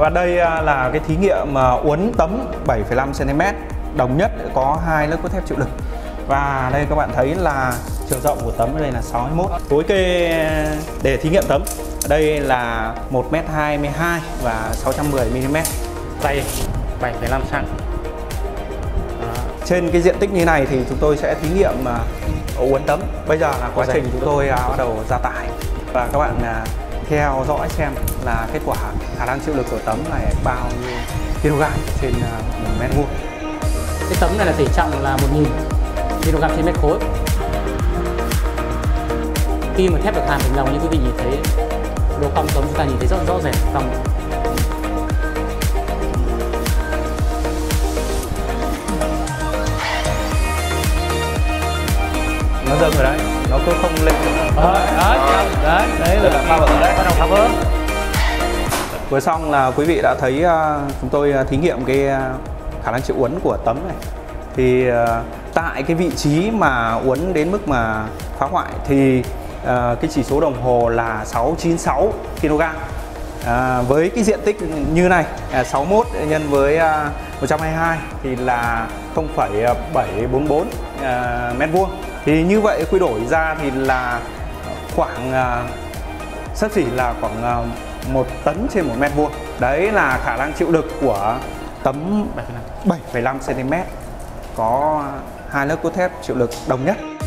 Và đây là cái thí nghiệm uốn tấm 7,5 cm đồng nhất, có 2 lớp cốt thép chịu lực. Và đây các bạn thấy là chiều rộng của tấm ở đây là 61. Khối kê để thí nghiệm tấm ở đây là 1,22 m và 610 mm. Dày 7,5 cm. Trên cái diện tích như này thì chúng tôi sẽ thí nghiệm uốn tấm. Bây giờ là quá trình chúng tôi bắt đầu gia tải. Và các bạn theo dõi xem là kết quả khả năng chịu lực của tấm này bao nhiêu kg trên 1 mét vuông. Cái tấm này là tỷ trọng là 1000 kg trên mét khối. Khi mà thép được hàn thành lòng như quý vị nhìn thấy độ cong tấm, chúng ta nhìn thấy rõ rệt cong. Nó dâng rồi đấy, nó cứ không lên. Đấy là phá vỡ đấy, bắt đầu phá vỡ. Vừa xong là quý vị đã thấy chúng tôi thí nghiệm cái khả năng chịu uốn của tấm này. Thì tại cái vị trí mà uốn đến mức mà phá hoại thì cái chỉ số đồng hồ là 696 kg. Với cái diện tích như này 61 nhân với 122 thì là 0,744 mét vuông. Thì như vậy quy đổi ra thì là khoảng xấp xỉ là khoảng 1 tấn trên 1 mét vuông. Đấy là khả năng chịu lực của tấm 7,5 cm có 2 lớp cốt thép chịu lực đồng nhất.